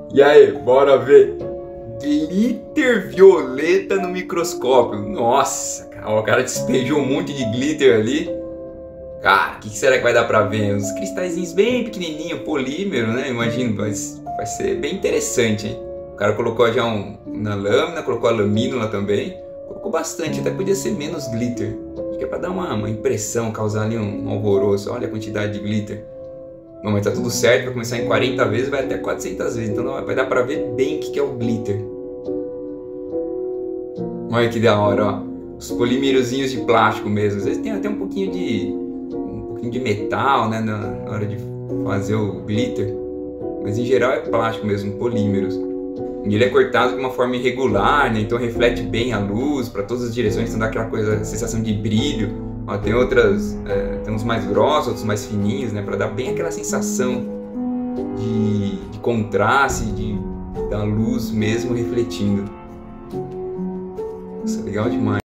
E aí, bora ver glitter violeta no microscópio. Nossa, cara, o cara despejou um monte de glitter ali. Cara, o que será que vai dar pra ver? Uns cristalzinhos bem pequenininhos, polímero, né? Imagino, mas vai ser bem interessante, hein? O cara colocou já na lâmina, colocou a lamínula também. Colocou bastante, até podia ser menos glitter. Acho que é pra dar uma impressão, causar ali um alvoroço. Olha a quantidade de glitter. Não, mas tá tudo certo, vai começar em 40 vezes, vai até 400 vezes. Então vai dar pra ver bem o que é o glitter. Olha que da hora, ó. Os polímerozinhos de plástico mesmo. Às vezes tem até um pouquinho de metal, né, na hora de fazer o glitter. Mas em geral é plástico mesmo, polímeros. E ele é cortado de uma forma irregular, né? Então reflete bem a luz para todas as direções, então dá aquela coisa, sensação de brilho. Ó, tem tem uns mais grossos, outros mais fininhos, né? Para dar bem aquela sensação de contraste, da luz mesmo refletindo. Isso é legal demais.